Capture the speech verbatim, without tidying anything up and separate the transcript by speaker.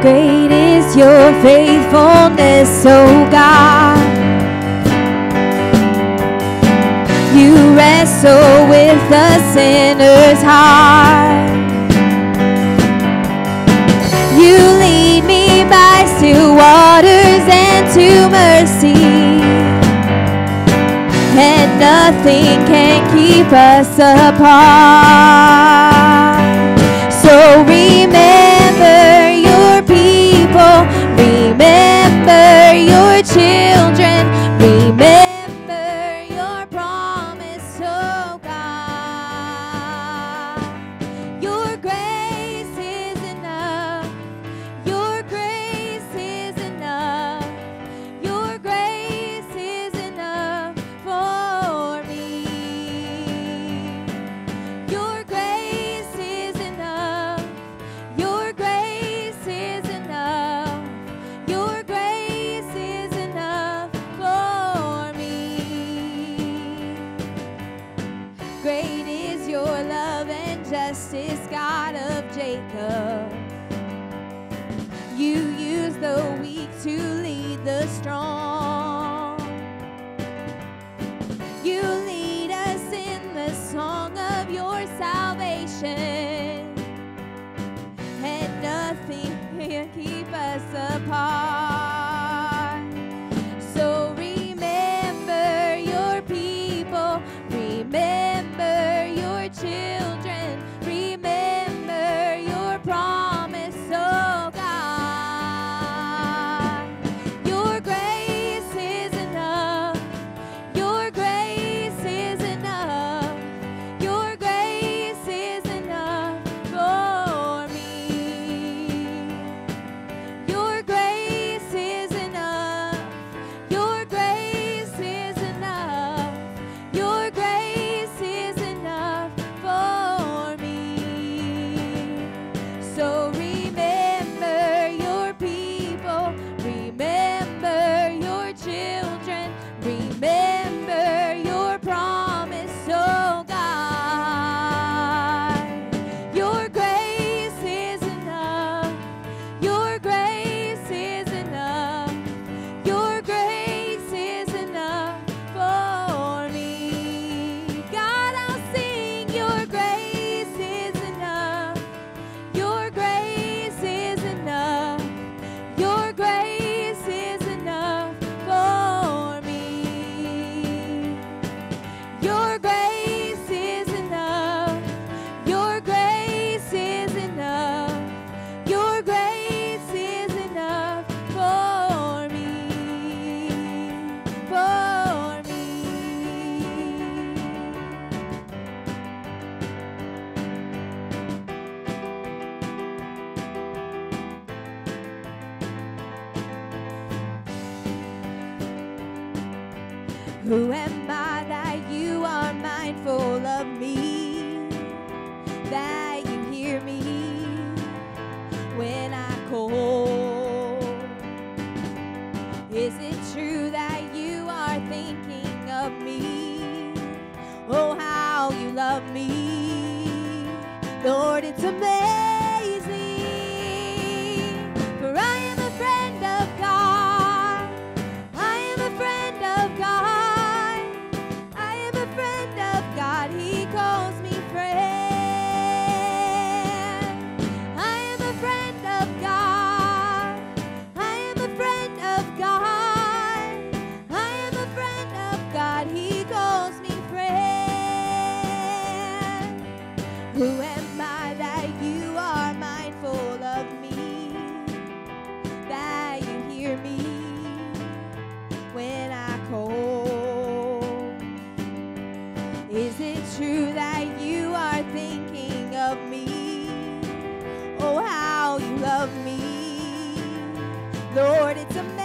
Speaker 1: Great is your faithfulness, oh God. You wrestle with the sinner's heart. You lead me by still waters and to mercy, and nothing can keep us apart. So remember your people, remember your children, remember your promise, oh God. Your grace is enough, your grace is enough, your grace is enough for me. Your grace is enough, your grace is enough, your grace is enough for me. Great is your love and justice, God of Jacob. You use the weak to lead the strong. You lead us in the song of your salvation, and nothing can keep us apart. So remember your people, remember your children, remember your promise, oh God. Your grace is enough, your grace is enough, your grace is enough for me. Your grace is enough, your grace is enough, your grace is enough for me. So remember your people, remember your children, remember your promise, oh God. Your grace is enough, your grace is enough, your grace is enough for me. God, I'll sing, your grace is enough, your grace is enough, your grace is enough for me. Your grace is enough, your grace is enough, your grace is enough for me, for me. Who am I that you are mindful of me, that you hear me when I call? Is it true that you are thinking of me? Oh, how you love me, Lord, it's amazing. For I am a friend of God, I am a friend of God, I am a friend of God, He calls me friend. I am a friend of God, I am a friend of God, I am a friend of God, He calls me friend. Who am I that you are mindful of me, that you hear me when I call? Is it true that you are thinking of me? Oh, how you love me, Lord, it's amazing.